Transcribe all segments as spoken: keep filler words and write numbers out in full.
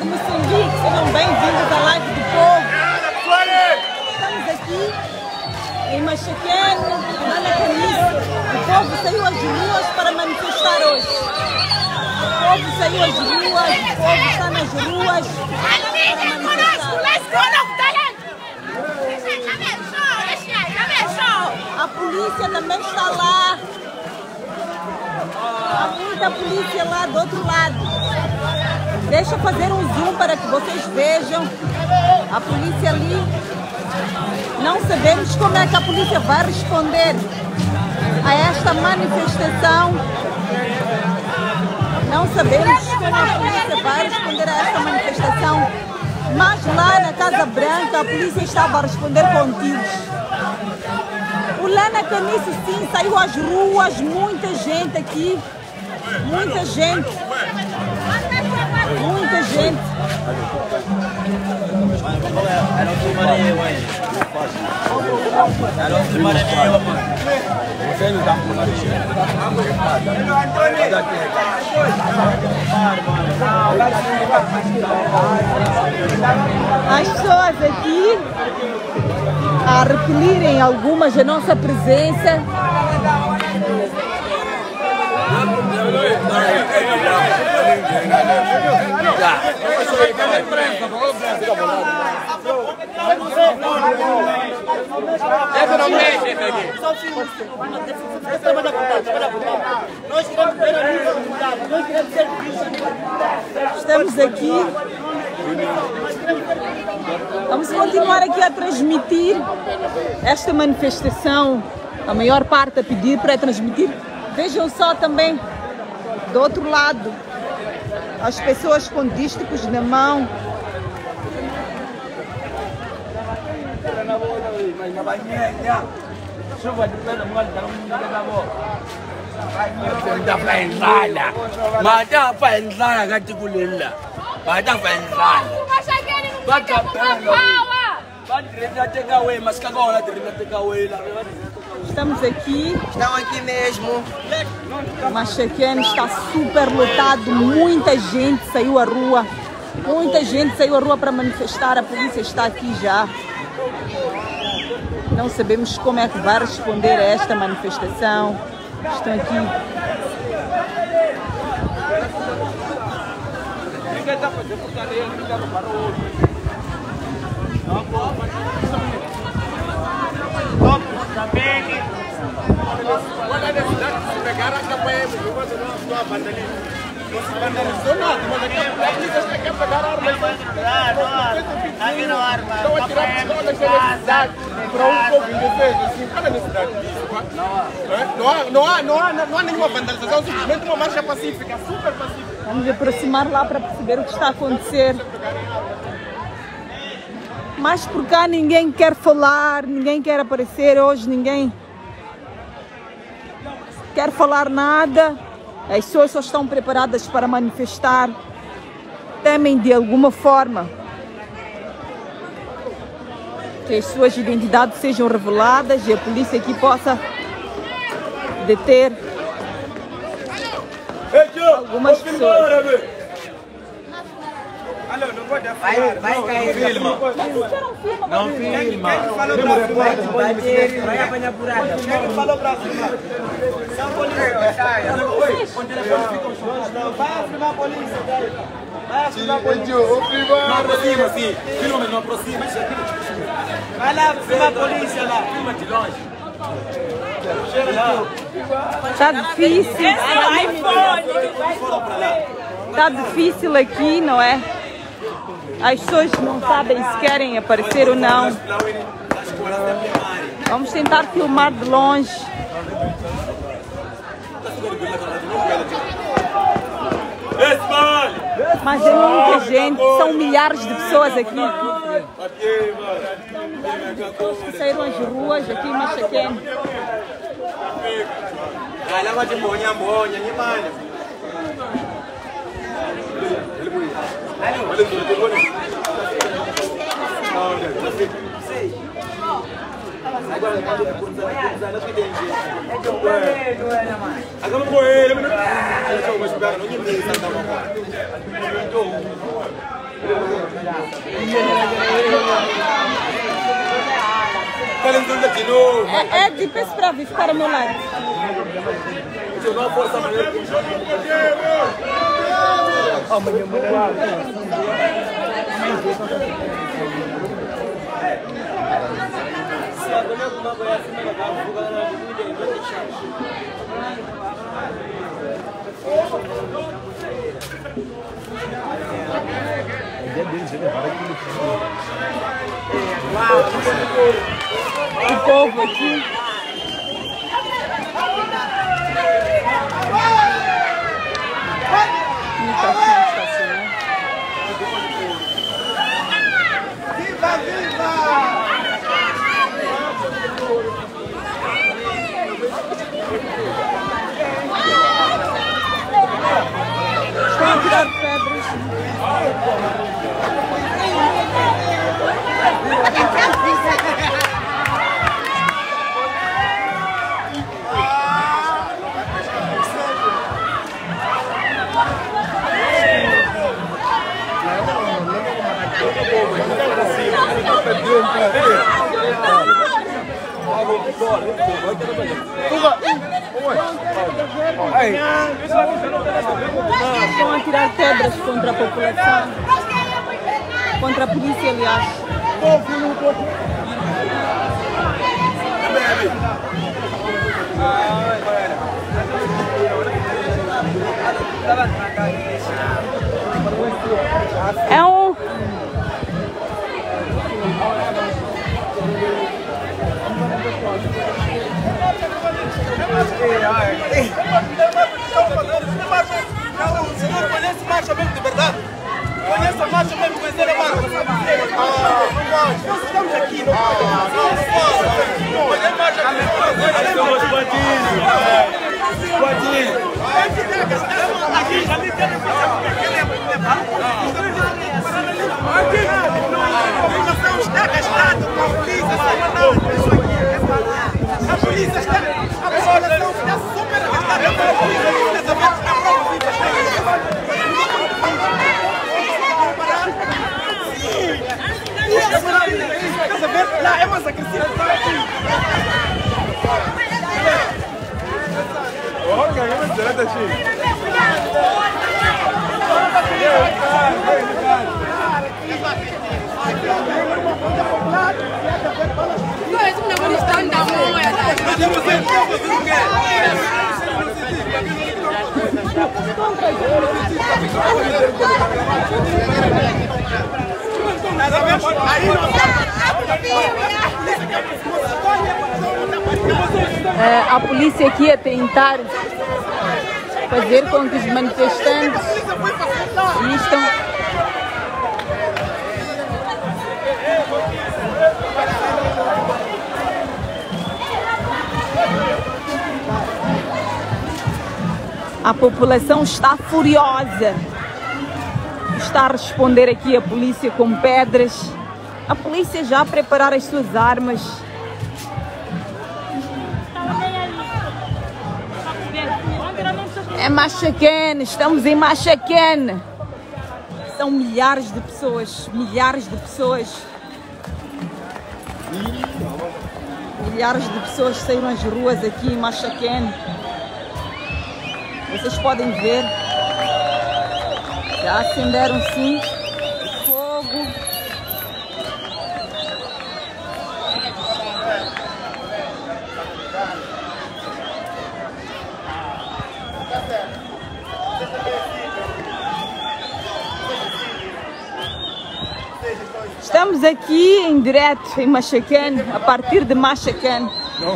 Moçambique, sejam bem-vindos à live do povo. Estamos aqui em Machaquene, Lana Canice. O povo saiu às ruas para manifestar hoje. O povo saiu às ruas, o povo está nas ruas para manifestar. A polícia também está lá. Há muita polícia lá do outro lado. Deixa eu fazer um zoom para que vocês vejam. A polícia ali. Não sabemos como é que a polícia vai responder a esta manifestação. Não sabemos como a polícia vai responder a esta manifestação. Mas lá na Casa Branca a polícia estava a responder com tiros. O Lana Canice sim saiu às ruas, muita gente aqui. Muita gente. Muita gente. As pessoas aqui a repelirem algumas da nossa presença. Estamos aqui. Vamos continuar aqui a transmitir esta manifestação. A maior parte a pedir para transmitir. Vejam só também do outro lado as pessoas com dísticos na mão. Estamos aqui. Estão aqui mesmo. Machaquene está super lotado. Muita gente saiu à rua. Muita gente saiu à rua para manifestar. A polícia está aqui já. Não sabemos como é que vai responder a esta manifestação. Estão aqui. Não há, não há, não há nenhuma vandalização, simplesmente uma marcha pacífica, super pacífica. Vamos aproximar lá para perceber o que está a acontecer. Mas por cá ninguém quer falar, ninguém quer aparecer hoje, ninguém quer falar nada. As pessoas só estão preparadas para manifestar. Temem de alguma forma que as suas identidades sejam reveladas e a polícia aqui possa deter algumas pessoas. Vai, vai cair. Filma. Não filma. Quem falou pra filmar? Vai apanhar burada. Quem falou pra filmar? São polícia. Vai filmar a polícia. Vai filmar a polícia. Não aproxima, sim. Filma, mas não aproxima. Vai lá filmar a polícia lá. Filma de longe. Está difícil. Está difícil aqui, não é? As pessoas não sabem se querem aparecer ou não. Vamos tentar filmar de longe. Mas é muita gente, são milhares de pessoas aqui. Que saíram às ruas aqui em Machaquene. É, é de peço para vir ficar ao meu lado. O povo aqui. Muita gente estacionando. Viva, viva! Estão a tirar pedras. Estão a tirar pedras contra a população, contra a polícia, aliás. É um... Você não conhece marcha mesmo de verdade? Conhece a marcha mesmo, conhecer a marcha? Nós estamos aqui, não podemos. Marcha aqui. Somos bandidos. Bandidos. Aqui, ali tem a população está gastando com a polícia, a polícia está, a população está super gastada com a polícia. Estás a ver? Lá é mais agressivo. Olha, eu não sei da China. É, a polícia aqui a tentar fazer com que os manifestantes vistam. A população está furiosa. Está a responder aqui a polícia com pedras. A polícia já a preparar as suas armas. É Machaquene, estamos em Machaquene. São milhares de pessoas, milhares de pessoas. Milhares de pessoas saíram às ruas aqui em Machaquene. Vocês podem ver. Já acenderam sim fogo. Estamos aqui em direto em Machaquene, a partir de Machaquene.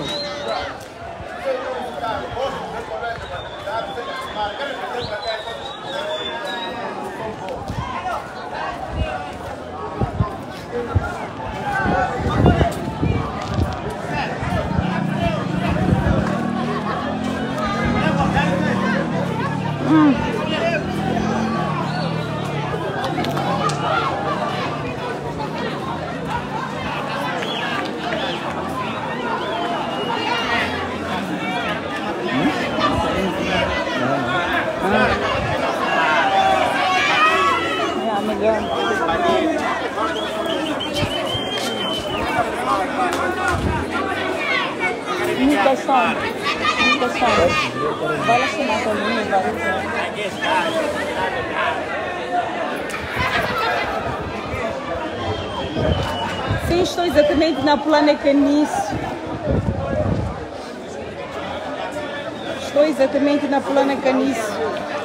Hum. som. Muita som. Vai lá chamar a linha, vai. Sim, estou exatamente na Plana Caniço. Estou exatamente na Plana Caniço.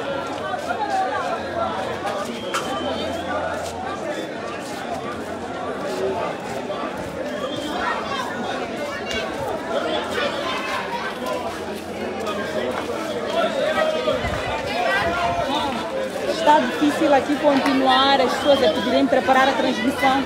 Está difícil aqui continuar, as pessoas a pedirem para parar a transmissão.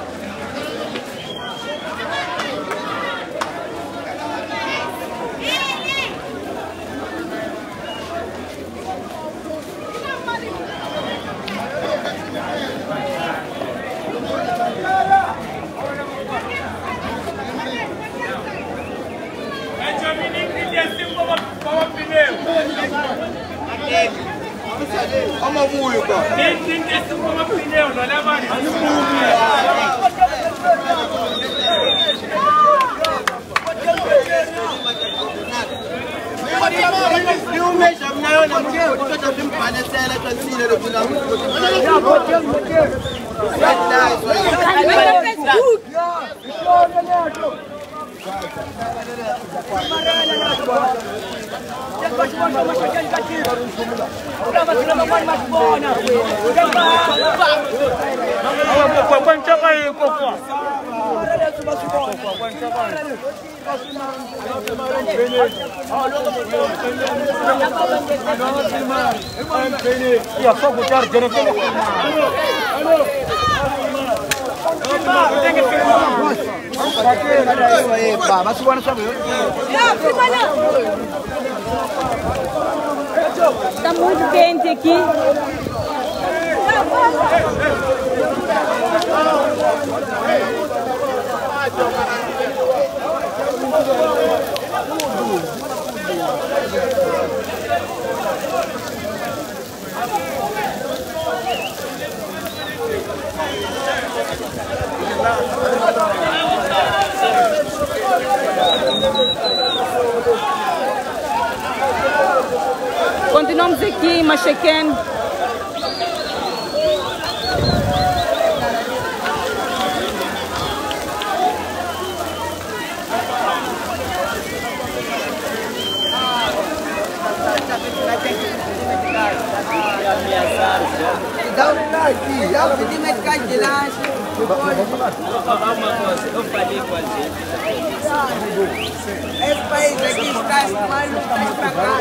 Ama muito, cara. Tem que ser uma pneu, não é, mano? Eu mesmo, a minha olha, porque eu estou tentando parecer ela com a filha do final. Está muito quente aqui. Continuamos aqui em Machaquén. Dá um like, já pedi mais cai de lá. Vou falar uma coisa, eu falei com a gente. Esse país aqui está mais para cá.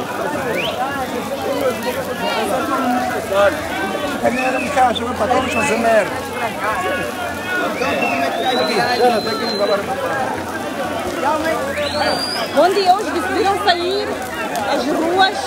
Caminhada de caixa, para todos fazer merda. Bom dia, hoje decidiram sair às ruas.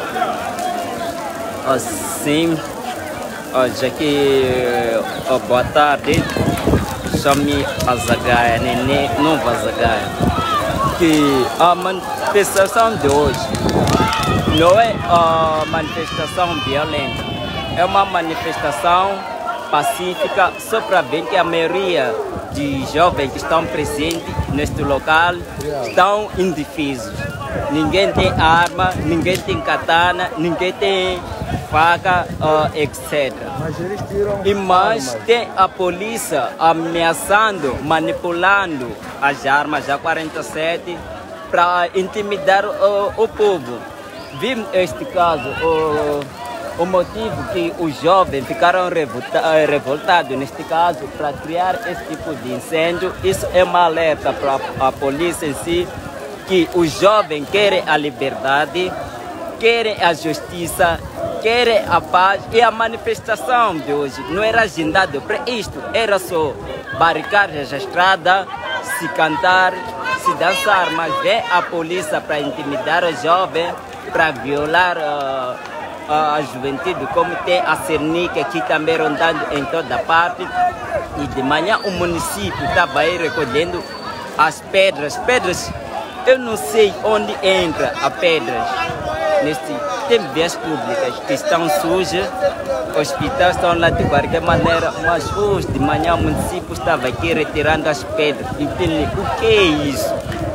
Sim, hoje aqui, oh, boa tarde, chamo-me Azagaia, Nenê, Nova Azagaia, que a manifestação de hoje não é a manifestação violenta, é uma manifestação pacífica, só para ver que a maioria de jovens que estão presentes neste local estão indefesos. Ninguém tem arma, ninguém tem katana, ninguém tem faca, uh, etcétera. E mais tem a polícia ameaçando, manipulando as armas A quarenta e sete para intimidar uh, o povo. Vimos este caso, uh, o motivo que os jovens ficaram revolta, uh, revoltados neste caso para criar esse tipo de incêndio. Isso é uma alerta para a polícia em si, que os jovens querem a liberdade, querem a justiça, querem a paz. E a manifestação de hoje não era agendada para isto, era só barricar a estrada, se cantar, se dançar, mas vem a polícia para intimidar os jovens, para violar uh, a juventude, como tem a Cernic aqui também rondando em toda parte. E de manhã o município estava aí recolhendo as pedras, pedras. Eu não sei onde entra a pedras. Neste, tem vias públicas que estão sujas, hospitais estão lá de qualquer maneira, mas hoje de manhã o município estava aqui retirando as pedras. Então, o que é isso?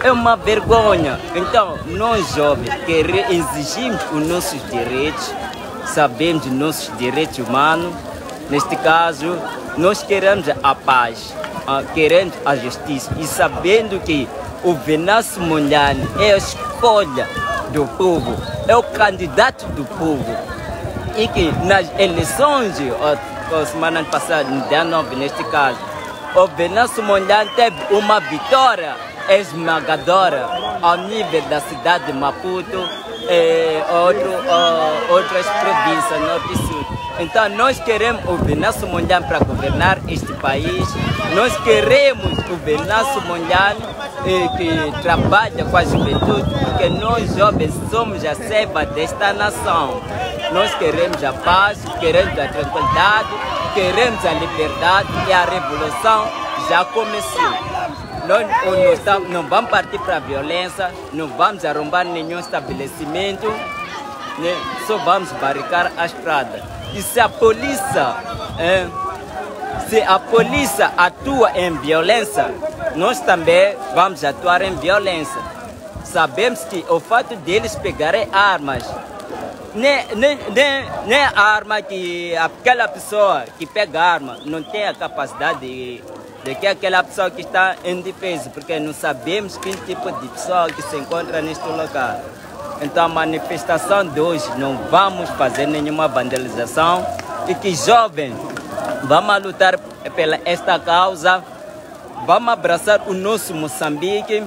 é uma vergonha. Então, nós jovens que exigimos os nossos direitos, sabemos os nossos direitos humanos, neste caso, nós queremos a paz, queremos a justiça e sabendo que o Venâncio Mondlane é a escolha do povo, é o candidato do povo e que nas eleições, a semana passada, no dia nove neste caso, o Venâncio Mondlane teve uma vitória esmagadora ao nível da cidade de Maputo e outro, uh, outras províncias, norte e sul. Então nós queremos o Venâncio Mondlane para governar este país, nós queremos o Venâncio Mondlane eh, que trabalha com a juventude, porque nós jovens somos a seiva desta nação. Nós queremos a paz, queremos a tranquilidade, queremos a liberdade e a revolução já começou. Nós não, estamos, não vamos partir para a violência, não vamos arrombar nenhum estabelecimento, né? Só vamos barricar a estrada. E se a polícia, é, se a polícia atua em violência, nós também vamos atuar em violência. Sabemos que o fato deles pegarem armas, nem, nem, nem, nem a arma que aquela pessoa que pega a arma não tem a capacidade de de que aquela pessoa que está em defesa, porque não sabemos que tipo de pessoa que se encontra neste local. Então a manifestação de hoje não vamos fazer nenhuma vandalização e que jovens vamos lutar pela esta causa, vamos abraçar o nosso Moçambique,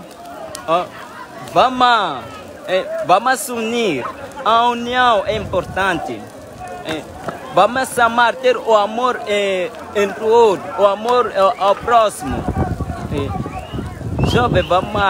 vamos, vamos se unir, a união é importante. Vamos amar, ter o amor eh, entre o outro, o amor eh, ao próximo. Eh, jovem,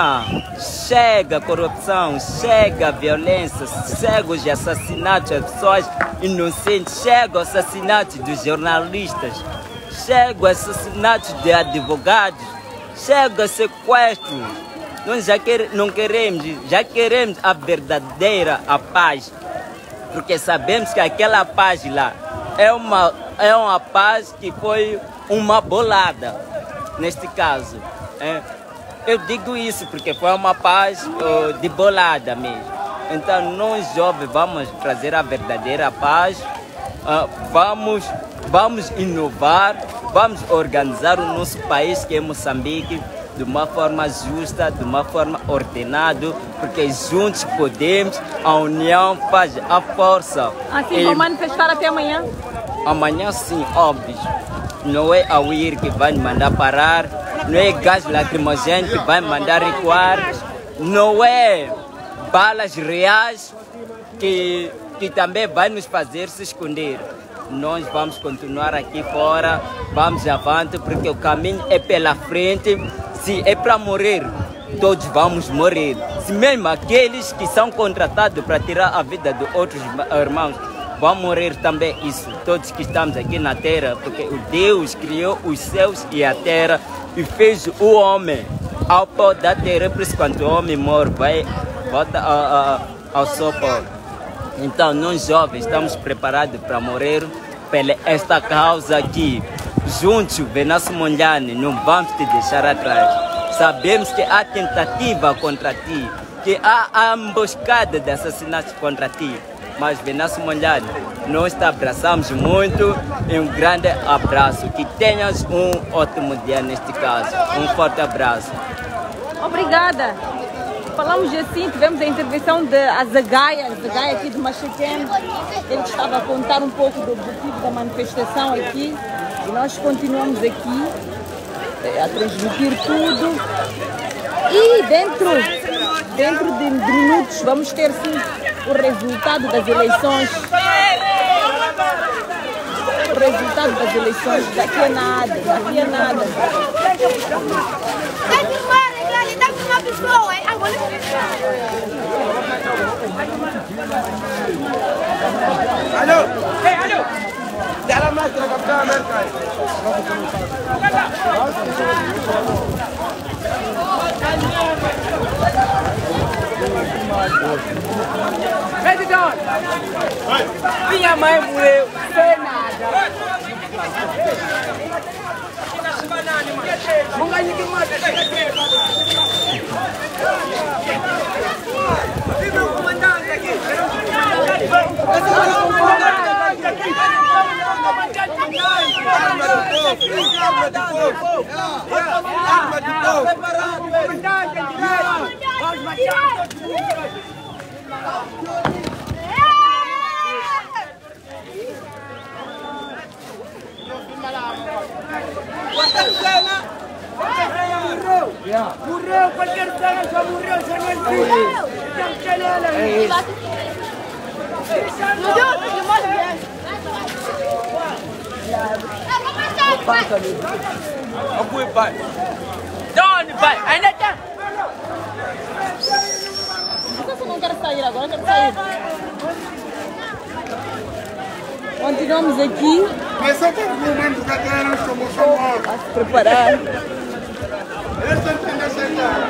vamos, chega a corrupção, chega a violência, chega os assassinatos das pessoas inocentes, chega o assassinato dos jornalistas, chega o assassinato de advogados, chega o sequestro. Nós já quer, não queremos, já queremos a verdadeira a paz, porque sabemos que aquela paz lá é uma, é uma paz que foi uma bolada, neste caso. É. Eu digo isso porque foi uma paz uh, de bolada mesmo. Então nós jovens vamos trazer a verdadeira paz, uh, vamos, vamos inovar, vamos organizar o nosso país que é Moçambique de uma forma justa, de uma forma ordenada, porque juntos podemos, a união faz a força. Assim, vão manifestar até amanhã? Amanhã sim, óbvio. Não é a U I R que vai mandar parar, não é gás lacrimogêneo que vai mandar recuar, não é balas reais que, que também vai nos fazer se esconder. Nós vamos continuar aqui fora, vamos avante, porque o caminho é pela frente. Se é para morrer, todos vamos morrer. Se mesmo aqueles que são contratados para tirar a vida de outros irmãos vão morrer também, isso. Todos que estamos aqui na terra, porque o Deus criou os céus e a terra e fez o homem ao pó da terra. Por isso, quando o homem morre, vai, volta a, a, ao seu pó. Então, nós jovens estamos preparados para morrer pela esta causa aqui. Juntos, Venâncio Mondlane, não vamos te deixar atrás. Sabemos que há tentativa contra ti, que há a emboscada de assassinatos contra ti. Mas, Venâncio Mondlane, nós te abraçamos muito e um grande abraço. Que tenhas um ótimo dia neste caso. Um forte abraço. Obrigada. Falamos assim, tivemos a intervenção de Azagaia, Azagaia aqui de Machequém. Ele estava a contar um pouco do objetivo da manifestação aqui. E nós continuamos aqui a transmitir tudo. E dentro, dentro de, de minutos vamos ter sim o resultado das eleições. O resultado das eleições daqui a nada, daqui a nada. Alô? Ei, alô? Dá mais para captar a América. Presidente, minha mãe morreu sem nada. Vamos ganhar que mais. arma de fogo! Arma de fogo! Vamos matar todos os morreu! Morreu! Qualquer cena já morreu, já não existe! Não Apoio, pai! Onde vai? Ainda está! Eu não quero sair agora, eu quero sair. Continuamos aqui. Mas só para o momento que até nós somos chamados. A se preparar. Eles tentam aceitar.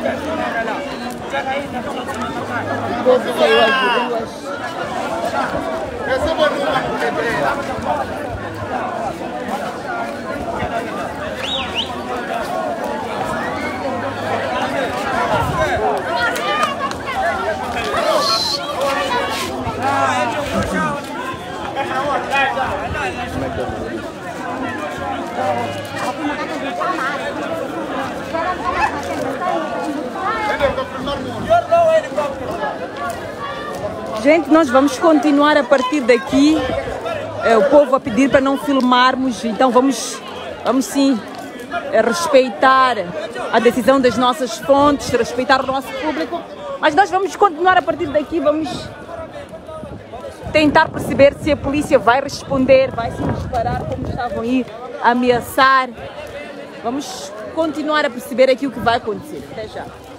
O povo saiu às ruas. Receba o número de pedreira. Gente, nós vamos continuar a partir daqui. É, o povo a pedir para não filmarmos, então vamos, vamos sim é, respeitar a decisão das nossas fontes, respeitar o nosso público, mas nós vamos continuar a partir daqui, vamos tentar perceber se a polícia vai responder, vai se disparar como estavam aí a ameaçar. Vamos continuar a perceber aqui o que vai acontecer. Até já.